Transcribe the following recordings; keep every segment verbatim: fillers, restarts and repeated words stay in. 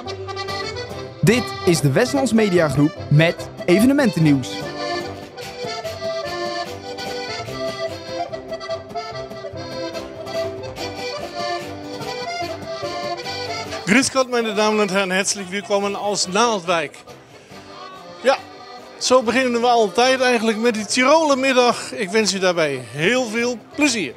Dit is de Westlands Media Groep met evenementennieuws. Grüß Gott, meine Damen und Herren, herzlich willkommen aus Naaldwijk. Ja, zo beginnen we altijd eigenlijk met die Tirolermiddag. Ik wens u daarbij heel veel plezier.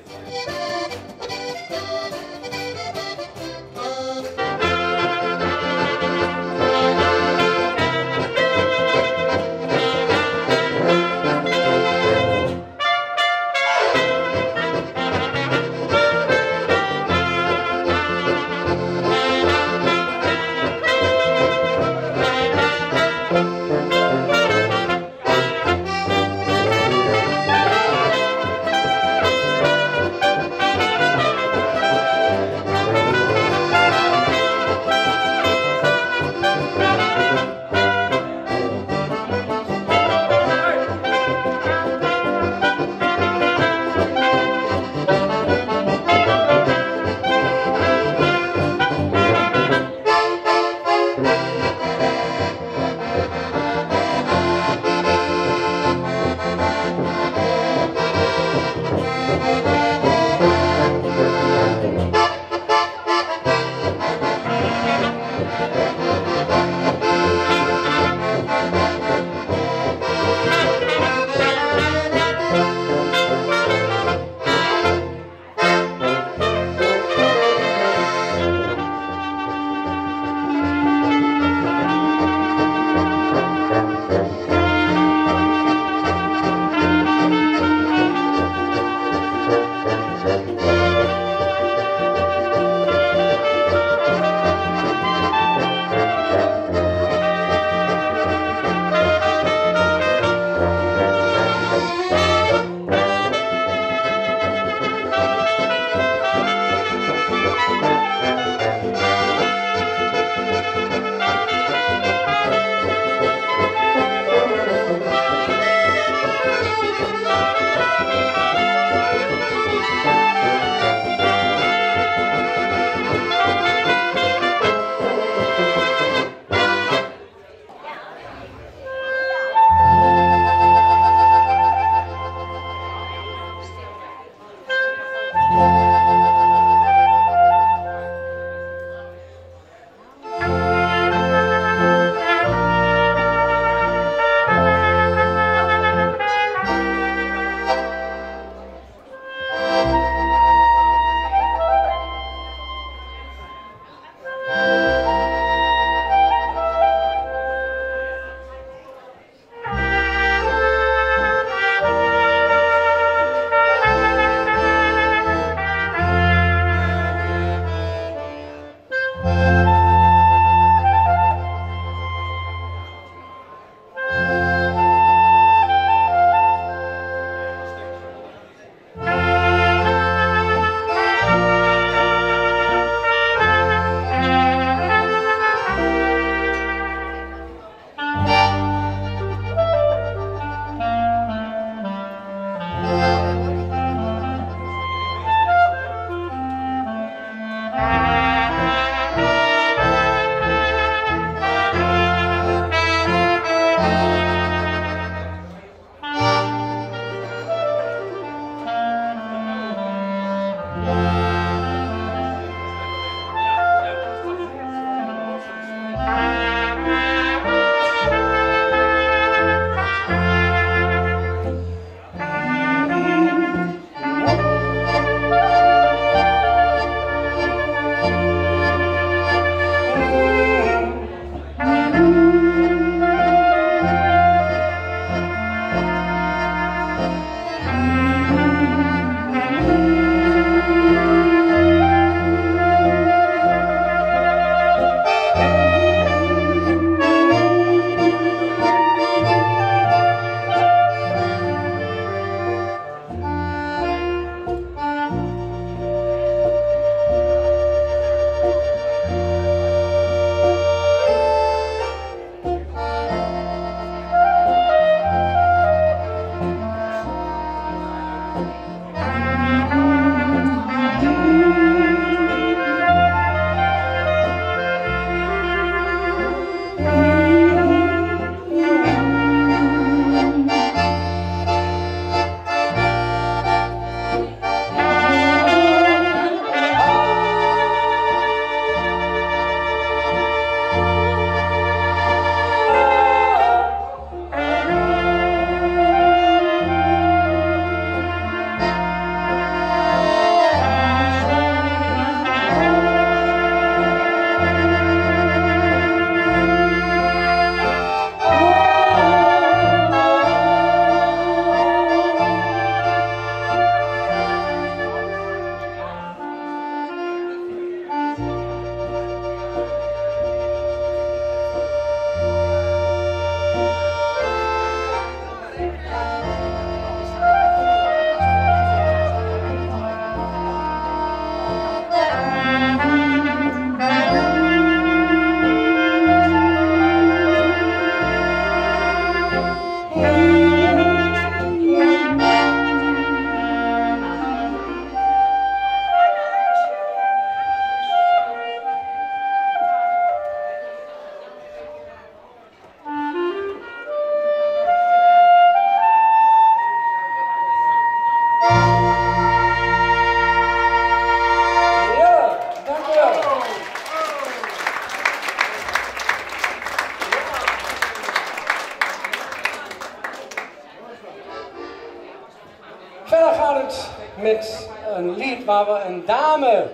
aber eine Dame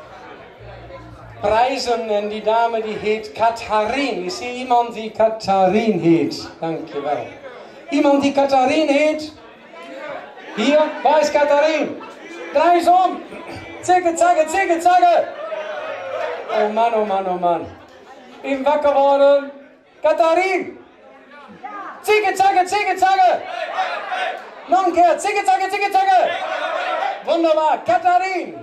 preisen en die Dame die heet Katharin. Is hier iemand die Katharin heet? Dankjewel. Iemand die Katharin heet? Hier, waar is Katharin? Draai eens om. Zigge, zagge, zigge, zagge. Oh man, oh man, oh man. Even wakker worden. Katharin. Zigge, zagge, zigge, zagge. Nog een keer. Zigge, zagge, zigge, zagge. Wunderbar. Katharin.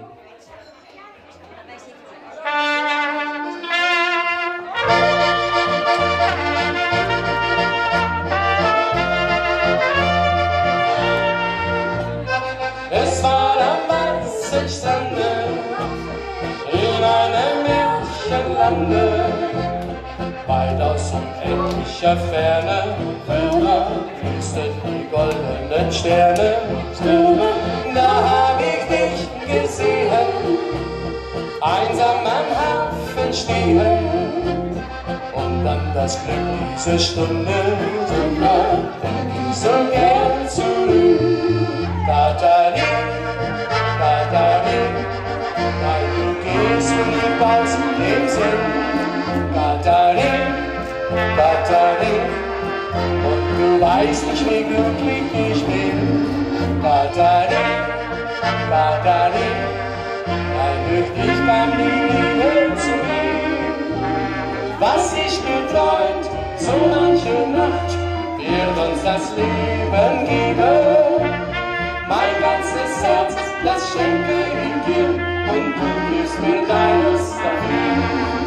Es war am Weißigstrande in einem Märchenlande, weit aus unendlicher Ferne glänzten die goldenen Sterne. Da hab ich dich gesehen, einsam am Hafen stehen, und an das Glück dieser Stunde denk ich so gern zurück. Katharin, Katharin, weil du gehst und du baust den Sinn. Katharin, Katharin, und du weißt nicht, wie glücklich ich bin. Katharin, Katharin, weil durch dich kam die Liebe zu mir. Was ich geträumt, so manche Nacht, wird uns das Leben geben. Mein ganzes Herz, das schenke ich dir, und du gibst mir deines dafür.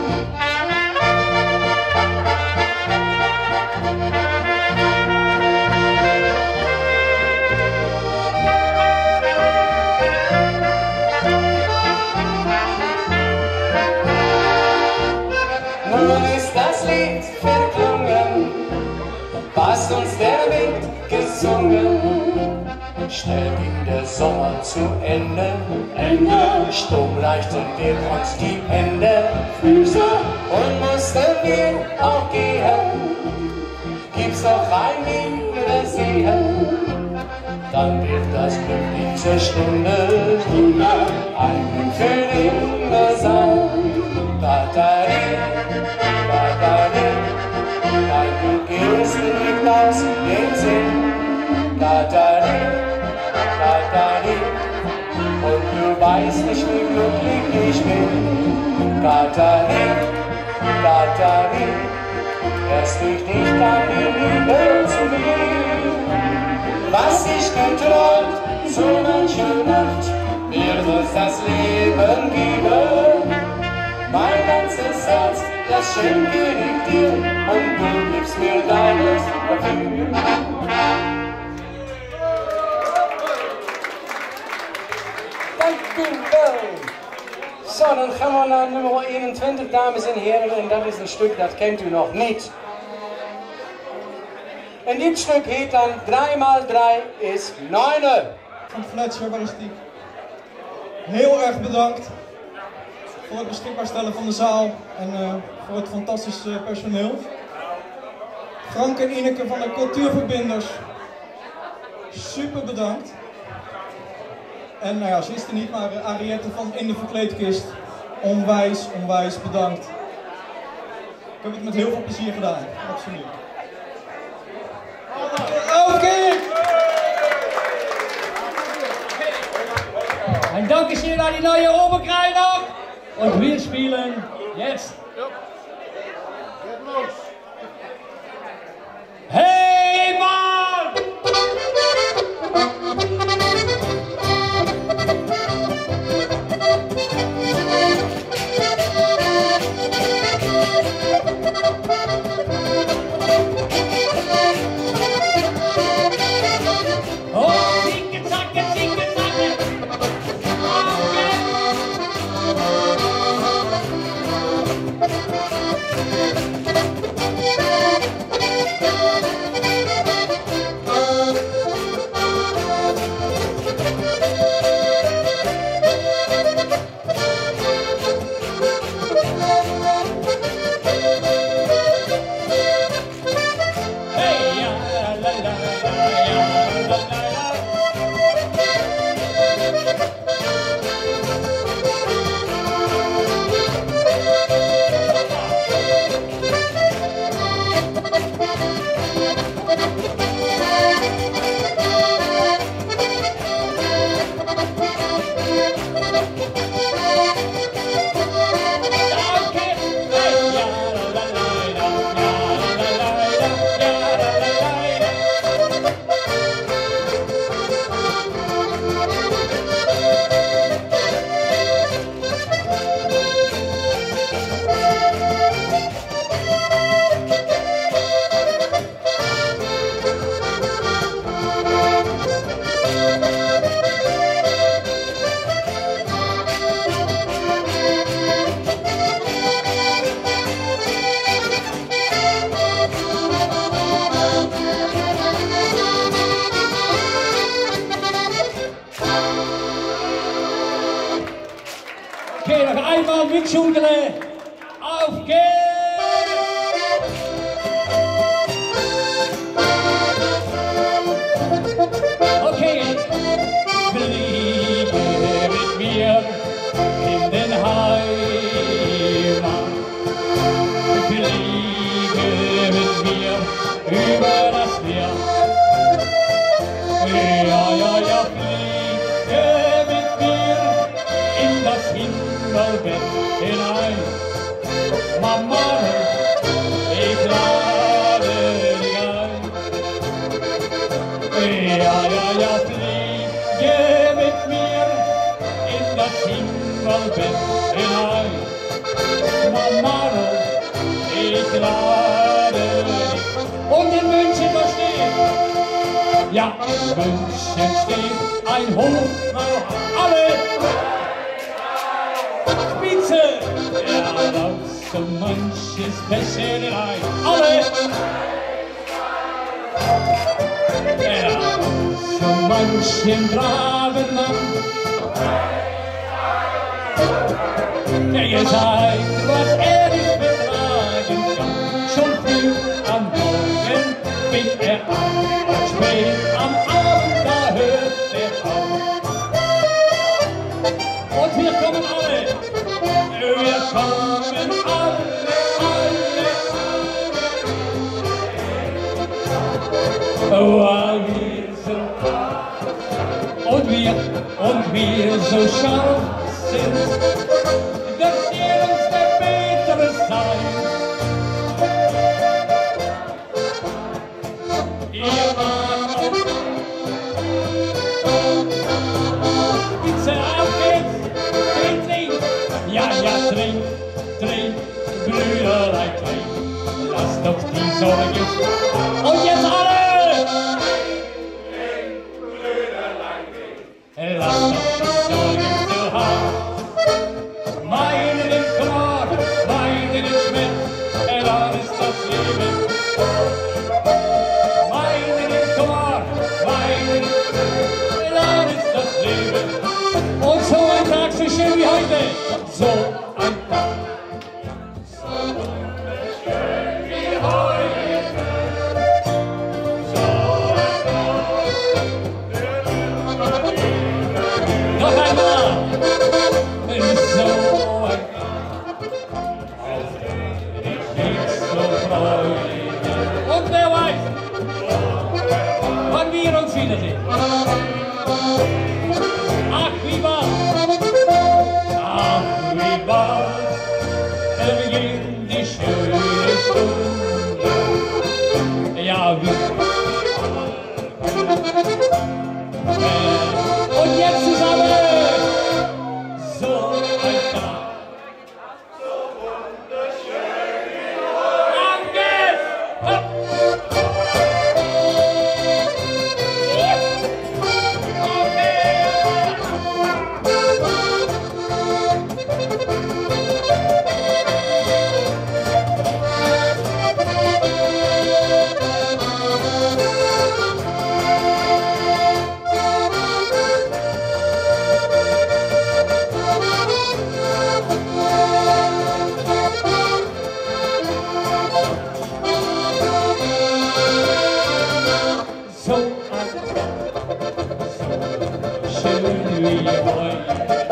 Nun ist das Lied verklungen, was uns der Wind gesungen. Schnell ging der Sommer zu Ende, Ende. Sturm leichten wir uns die Hände, Füße, und mussten wir auch gehen. Gibt's noch ein Wiedersehen, dann wird das Glück dieser Stunde, Stunde ein Glück für immer sein. Katharin, Katharin, weil du gehst und ich aus den Sinn. Katharin, Katharin, und du weißt nicht, wie glücklich ich bin. Katharin, Katharin, erst durch dich kam die Liebe zu mir. Was ich geträumt, so manche Nacht, wird uns das Leben geben. Mein ganzes Herz, das schenke ich dir, und du gibst mir deines dafür. Zo, dan gaan we naar nummer eenentwintig, dames en heren, en dat is een stuk dat kent u nog niet. En dit stuk heet dan drie maal drie is negen. Van Fletcher Baristiek. Heel erg bedankt voor het beschikbaar stellen van de zaal en uh, voor het fantastische personeel. Frank en Ineke van de Cultuurverbinders, super bedankt. En nou ja, ze is er niet, maar uh, Ariette van In de Verkleedkist, onwijs, onwijs bedankt. Ik heb het met heel veel plezier gedaan, absoluut. Oké! Ein Dankeschön an die neue Oberkreiner und wir spielen jetzt. Hey Mann! Mitschultere. Auf geht's! Okay, fliege mit mir in den Heimat. Fliege mit mir über das Meer. Ja, ja, ja, fliege mit mir in das Himmelbett hinein. Mama, ich lade dich ein. Ja, ja, ja, fliege mit mir in das Himmelbett hinein. Mama, ich lade dich. Und in München da steht, ja, in München steht ein Hof, alle Spitze, ja, raus so manches Becherei, alle ja, so manchen braven Mann. Ja, ihr seid, was er nicht betragen kann, schon früh am Morgen fing er an, und spät am Abend, da hört er auf. Und wir kommen alle, wir kommen alle, alle, alle. Weil wir so und wir, und wir so scharf sind, dass ihr uns der Bessere seid. Ihr wart auf Spitze, auf geht's, trink, trink, ja, ja, trink, trink, Brüderlein, trink, lasst doch die Sorge, und jetzt alle! Lass doch die Sorge zu haben. Meine den Kummer, meine den Schmerz, dann ist das Leben. Meine den Kummer, meine den Schmerz, dann ist das Leben. Und so ein Tag so schön wie heute, so ein Tag. So wunderschön wie heute. So ein Tag. Noch einmal! So ein Tag, auf den ich mich so freue. Und wer weiß, wann wir uns wiedersehen. Ach, wie bald, ach, wie bald, beginnt die schöne Stunde. Ja, wie und jetzt zusammen, so ein Tag, so wunderschön wie heute. Auf geht's! Hopp! So ein schön wie heute.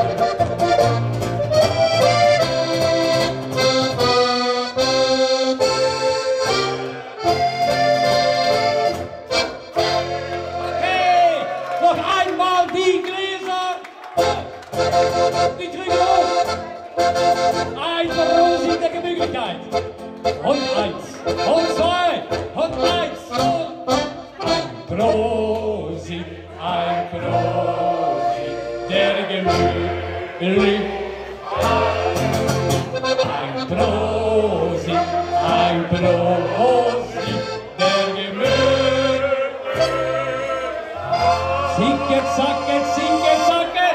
Okay, noch einmal die Gläser. Die kriegen hoch. Ein Prosit der Gemütlichkeit. Und eins, und zwei, und eins, und ein Prosit, ein Prosit der Gemütlichkeit. Ein Prosit, ein Prosit der Gemütlichkeit. Sicke, zacke, sicke, zacke.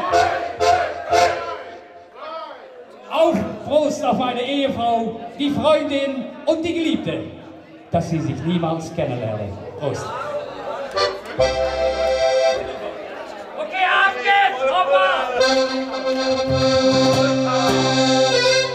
Auf, Prost auf eine Ehefrau, die Freundin und die Geliebte, dass sie sich niemals kennenlernen. Prost. Okay, ab geht's! Hoppa!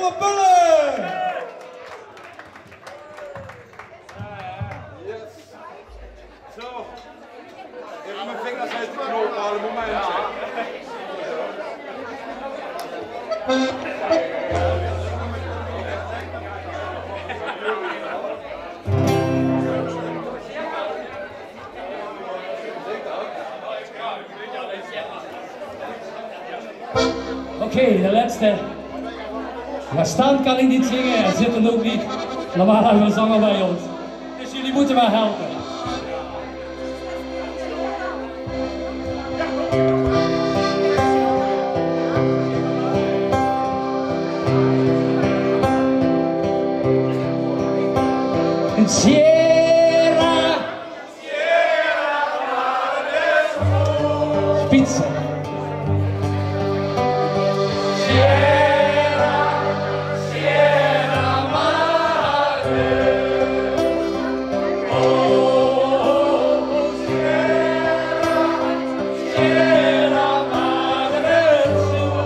Douwe Pullen! Zo. Even mijn vingers uit de knoop halen, momentje. Oké, okay, de laatste. Maar staan kan ik niet zingen en zitten ook niet. Normaal hebben we zanger bij ons. Dus jullie moeten mij helpen. Sierra, Sierra Spitze. Sierra, Sierra Madre. Oh, Sierra, Sierra Madre Sur.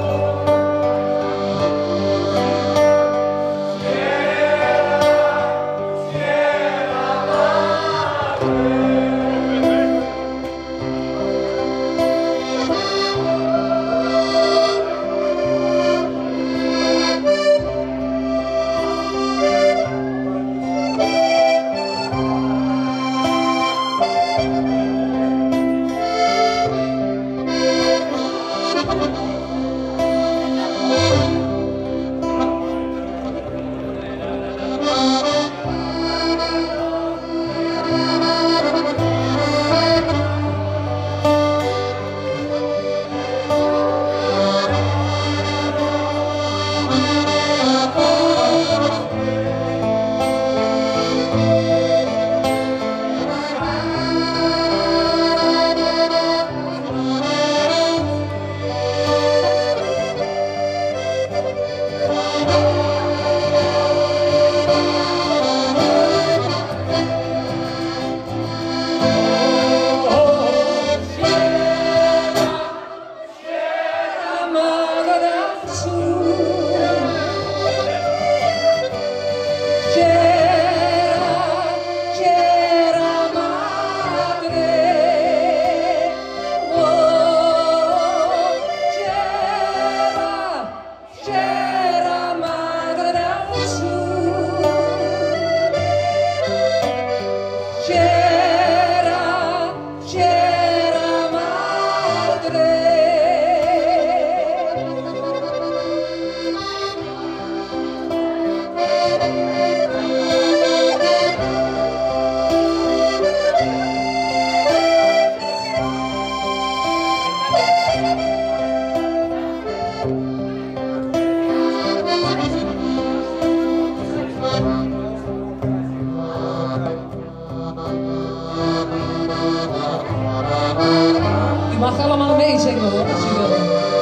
Je mag allemaal meezingen hoor, als je wil.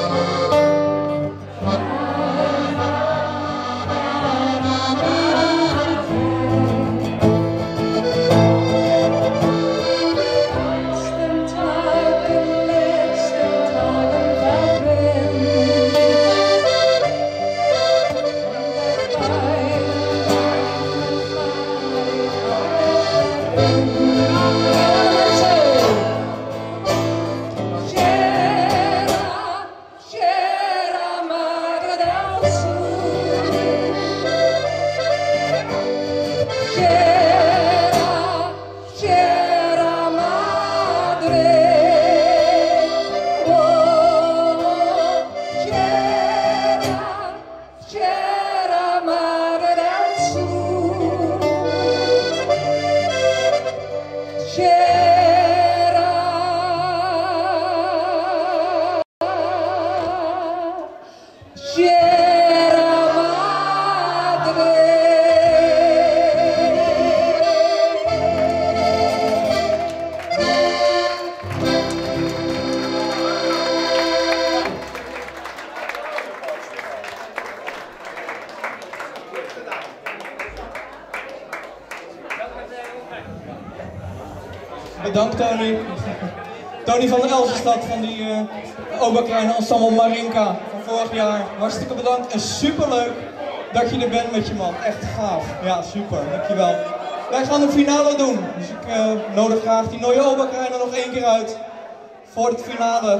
Bedankt Tony. Tony van der Elzenstad van die uh, Oberkleine Ensemble Marinka van vorig jaar. Hartstikke bedankt en superleuk dat je er bent met je man. Echt gaaf. Ja, super. Dankjewel. Wij gaan de finale doen. Dus ik uh, nodig graag die Neue Oberkreiner nog één keer uit. Voor het finale.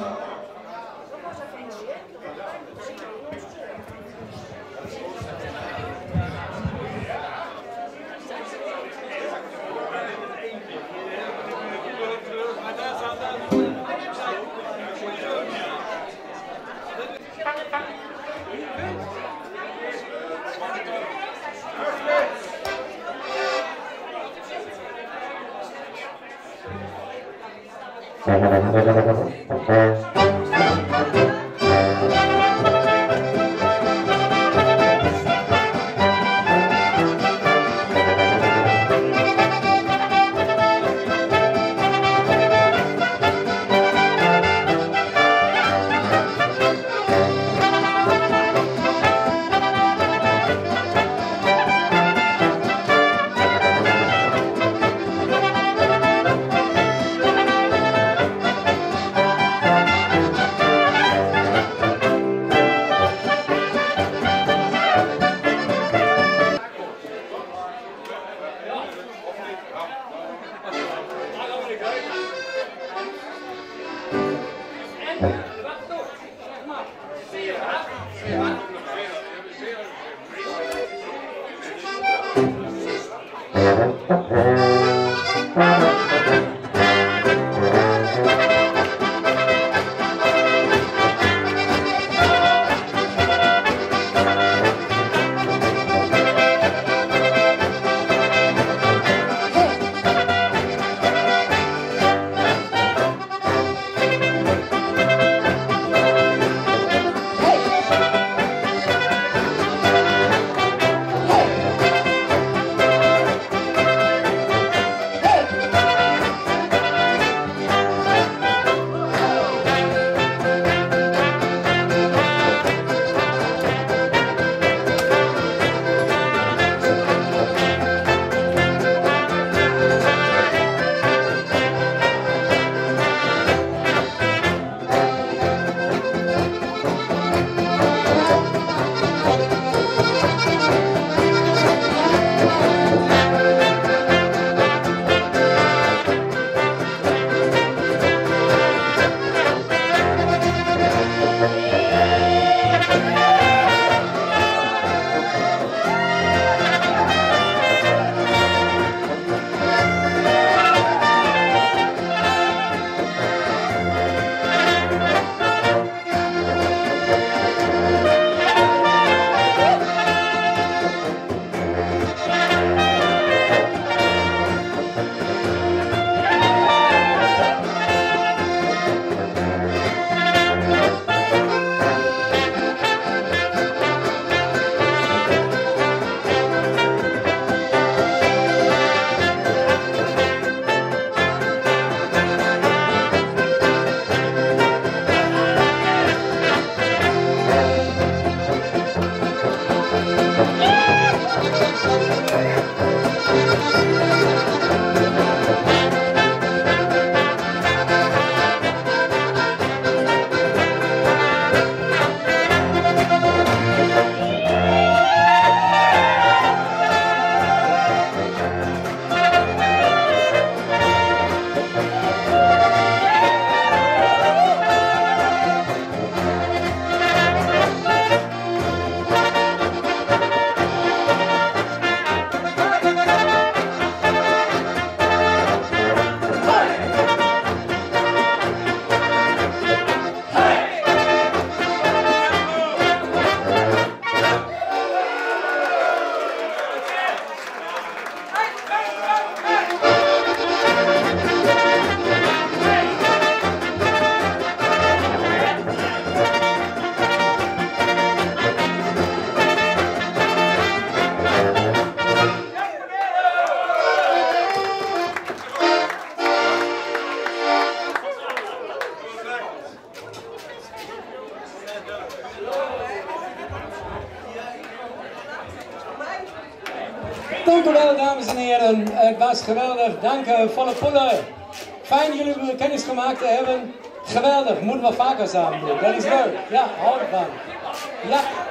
Dank u wel, dames en heren. Het was geweldig. Dank u, volle poelen. Fijn jullie kennis gemaakt te hebben. Geweldig. Moeten we vaker samen doen. Dat is leuk. Ja, hou ervan. Ja.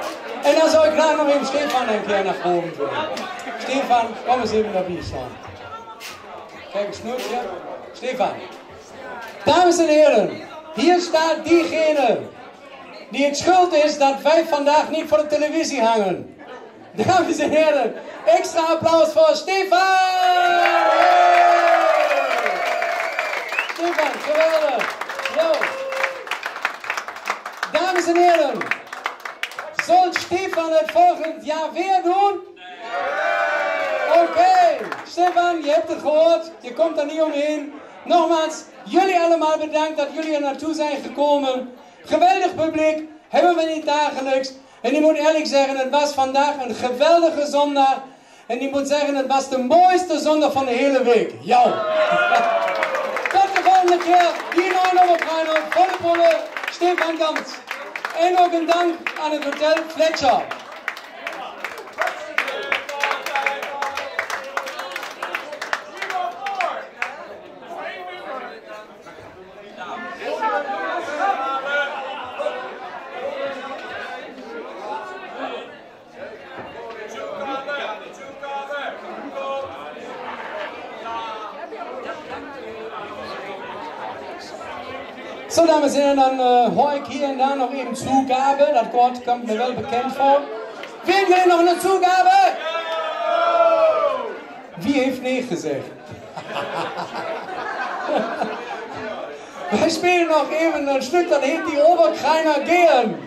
En dan zou ik graag nog even Stefan een keer naar voren brengen. Stefan, kom eens even naar binnen staan. Kijk, een snoertje. Stefan. Dames en heren, hier staat diegene die het schuld is dat wij vandaag niet voor de televisie hangen. Dames en heren, extra applaus voor Stefan! Stefan, geweldig. Yo. Dames en heren, zal Stefan het volgend jaar weer doen? Oké, okay. Stefan, je hebt het gehoord, je komt er niet omheen. Nogmaals, jullie allemaal bedankt dat jullie er naartoe zijn gekomen. Geweldig publiek, hebben we niet dagelijks. En ik moet eerlijk zeggen, het was vandaag een geweldige zondag. En ik moet zeggen, het was de mooiste zondag van de hele week. Jou. Tot de volgende keer. Hier nog een overkruiner. Volle Pulle, Stefan Gams. En ook een dank aan het Hotel Fletcher. Zo, dames en heren, dan uh, hoor ik hier en daar nog even Zugabe. Dat woord komt me wel bekend voor. Willen jullie nog een Zugabe? Wie heeft nee gezegd? Wij spelen nog even een stuk, dat heet die Oberkreiner Gehen.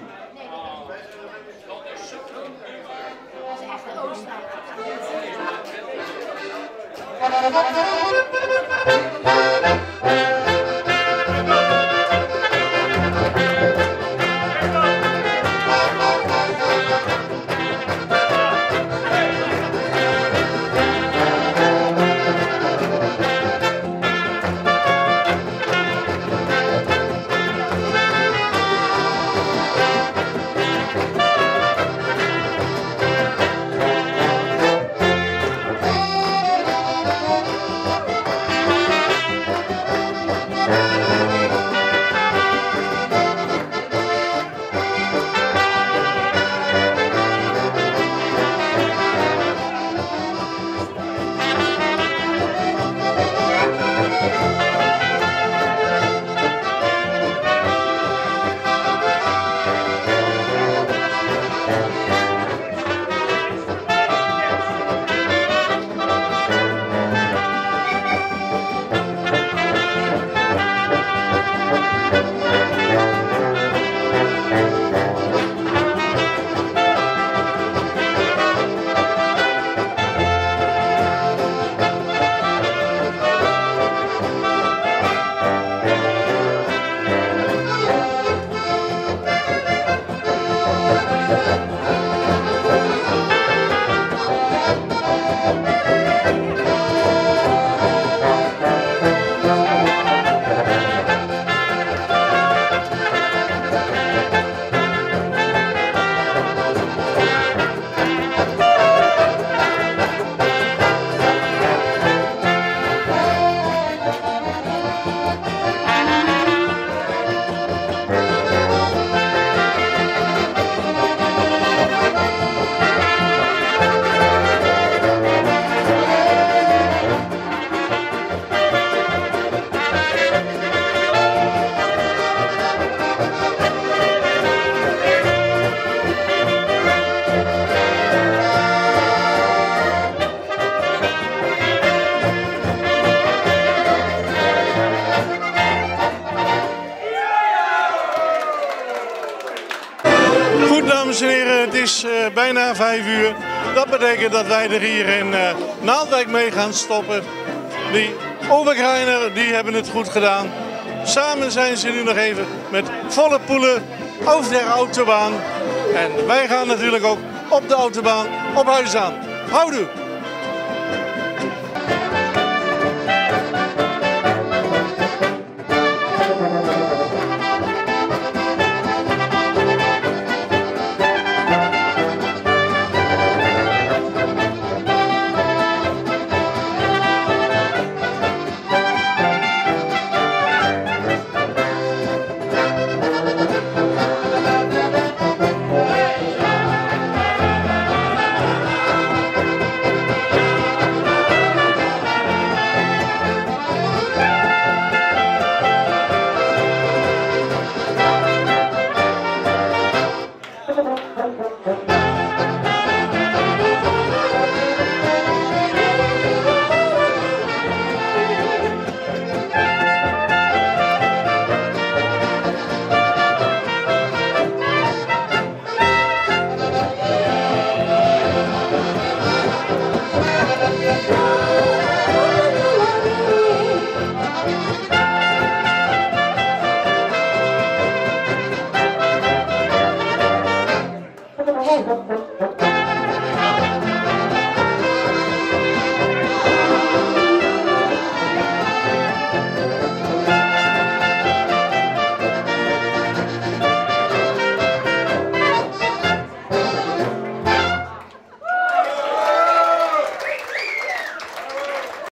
Dames en heren, het is uh, bijna vijf uur. Dat betekent dat wij er hier in uh, Naaldwijk mee gaan stoppen. Die Oberkreiner, die hebben het goed gedaan. Samen zijn ze nu nog even met volle poelen over de autobaan. En wij gaan natuurlijk ook op de autobaan op huis aan. Houdoe!